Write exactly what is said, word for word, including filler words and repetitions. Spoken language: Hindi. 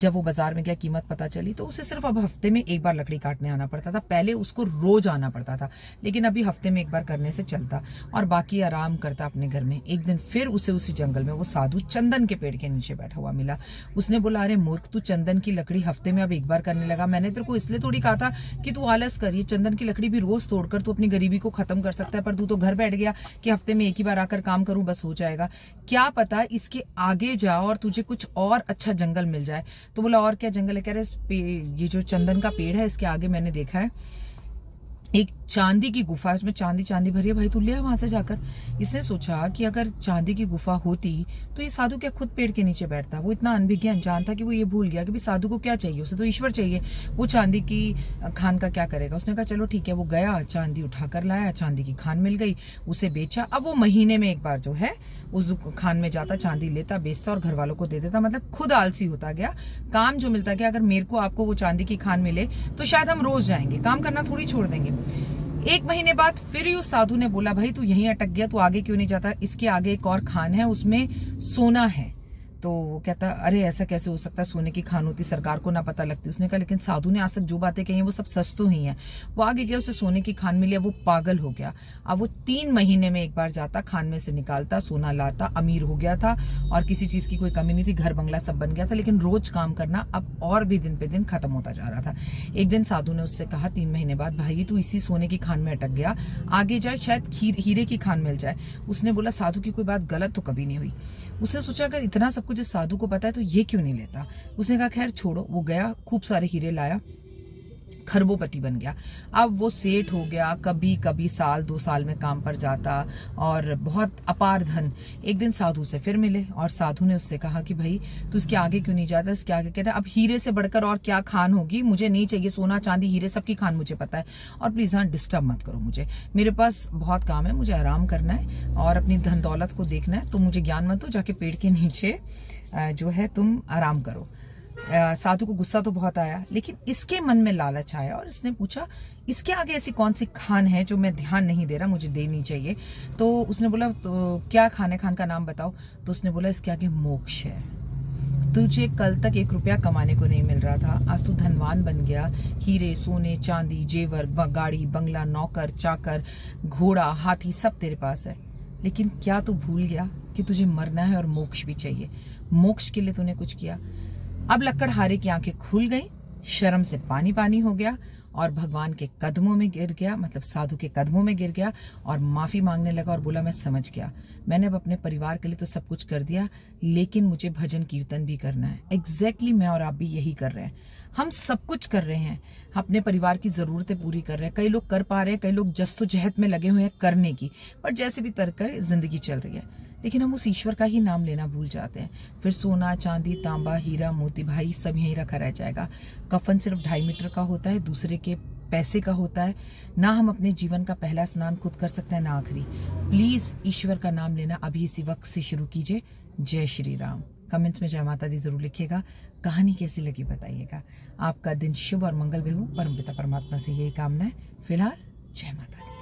जब वो बाजार में गया, कीमत पता चली, तो उसे सिर्फ अब हफ्ते में एक बार लकड़ी काटने आना पड़ता था। पहले उसको रोज आना पड़ता था, लेकिन अभी हफ्ते में एक बार करने से चलता और बाकी आराम करता अपने घर में। एक दिन फिर उसे उसी जंगल में वो साधु चंदन के पेड़ के नीचे बैठा हुआ मिला। उसने बोला, अरे मूर्ख, तू चंदन की लकड़ी हफ्ते में अब एक बार करने लगा। मैंने तेरे को इसलिए थोड़ी कहा था कि तू आलस कर, ये चंदन की लकड़ी भी रोज तोड़कर तू अपनी गरीबी को खत्म कर सकता है, पर तू तो घर बैठ गया कि हफ्ते में एक ही बार आकर काम करूं बस हो जाएगा। क्या पता इसके आगे जाओ और तुझे कुछ और अच्छा जंगल मिल जाए। तो बोला, और क्या जंगल है? कह रहे, ये जो चंदन का पेड़ है इसके आगे मैंने देखा है एक चांदी की गुफा, इसमें चांदी चांदी भरी है, भाई तू ले वहां से जाकर। इसने सोचा कि अगर चांदी की गुफा होती तो ये साधु क्या खुद पेड़ के नीचे बैठता। वो इतना अनभिज्ञ अनजान था कि वो ये भूल गया कि भाई साधु को क्या चाहिए, उसे तो ईश्वर चाहिए, वो चांदी की खान का क्या करेगा। उसने कहा चलो ठीक है। वो गया, चांदी उठाकर लाया, चांदी की खान मिल गई, उसे बेचा। अब वो महीने में एक बार जो है उस खान में जाता, चांदी लेता, बेचता और घर वालों को दे देता। मतलब खुद आलसी होता गया, काम जो मिलता गया। अगर मेरे को आपको वो चांदी की खान मिले तो शायद हम रोज जाएंगे, काम करना थोड़ी छोड़ देंगे। एक महीने बाद फिर उस साधु ने बोला, भाई तू यहीं अटक गया, तू आगे क्यों नहीं जाता? इसके आगे एक और खान है, उसमें सोना है। तो वो कहता, अरे ऐसा कैसे हो सकता है, सोने की खान होती, सरकार को ना पता लगती। उसने कहा, लेकिन साधु ने आज तक जो बातें कही हैं वो सब सच तो ही है। वो आगे गया, उसे सोने की खान मिली, वो पागल हो गया। अब वो तीन महीने में एक बार जाता, खान में से निकालता, सोना लाता, अमीर हो गया था और किसी चीज की कोई कमी नहीं थी, घर बंगला सब बन गया था। लेकिन रोज काम करना अब और भी दिन पे दिन खत्म होता जा रहा था। एक दिन साधु ने उससे कहा तीन महीने बाद, भाई तू इसी सोने की खान में अटक गया, आगे जाए शायद हीरे की खान मिल जाए। उसने बोला, साधु की कोई बात गलत तो कभी नहीं हुई। उसने सोचा अगर इतना सब कुछ साधु को पता है तो ये क्यों नहीं लेता। उसने कहा खैर छोड़ो। वो गया, खूब सारे हीरे लाया, खरबोपति बन गया। अब वो सेठ हो गया, कभी कभी साल दो साल में काम पर जाता और बहुत अपार धन। एक दिन साधु से फिर मिले और साधु ने उससे कहा कि भाई तू इसके आगे क्यों नहीं जाता? इसके आगे कहता है, अब हीरे से बढ़कर और क्या खान होगी, मुझे नहीं चाहिए सोना चांदी हीरे, सबकी खान मुझे पता है, और प्लीज हाँ डिस्टर्ब मत करो मुझे, मेरे पास बहुत काम है, मुझे आराम करना है और अपनी धन दौलत को देखना है। तो मुझे ज्ञान मत दो, जाके पेड़ के नीचे जो है तुम आराम करो। साधु को गुस्सा तो बहुत आया, लेकिन इसके मन में लालच आया और इसने पूछा, इसके आगे ऐसी कौन सी खान है जो मैं ध्यान नहीं दे रहा, मुझे देनी चाहिए। तो उसने बोला, तो क्या खान है, खान का नाम बताओ। तो उसने बोला, इसके आगे मोक्ष है। तुझे कल तक एक रुपया कमाने को नहीं मिल रहा था, आज तू धनवान बन गया, हीरे सोने चांदी जेवर गाड़ी बंगला नौकर चाकर घोड़ा हाथी सब तेरे पास है, लेकिन क्या तू भूल गया कि तुझे मरना है और मोक्ष भी चाहिए। मोक्ष के लिए तूने कुछ किया। अब लक्कड़हारे की आंखें खुल गई, शर्म से पानी पानी हो गया और भगवान के कदमों में गिर गया, मतलब साधु के कदमों में गिर गया और माफी मांगने लगा और बोला, मैं समझ गया, मैंने अब अपने परिवार के लिए तो सब कुछ कर दिया, लेकिन मुझे भजन कीर्तन भी करना है। एग्जैक्टली मैं और आप भी यही कर रहे हैं, हम सब कुछ कर रहे हैं, अपने परिवार की जरूरतें पूरी कर रहे हैं। कई लोग कर पा रहे हैं, कई लोग जस्तोजहद में लगे हुए हैं करने की, पर जैसे भी तर कर जिंदगी चल रही है, लेकिन हम उस ईश्वर का ही नाम लेना भूल जाते हैं। फिर सोना चांदी तांबा हीरा मोती भाई सब यहीं रखा रह जाएगा। कफन सिर्फ ढाई मीटर का होता है, दूसरे के पैसे का होता है। ना हम अपने जीवन का पहला स्नान खुद कर सकते हैं ना आखिरी। प्लीज ईश्वर का नाम लेना अभी इसी वक्त से शुरू कीजिए। जय श्री राम। कमेंट्स में जय माता दी जरूर लिखिएगा। कहानी कैसी लगी बताइएगा। आपका दिन शुभ और मंगलमय हो, परमपिता परमात्मा से यही कामना है। फिलहाल जय माता दी।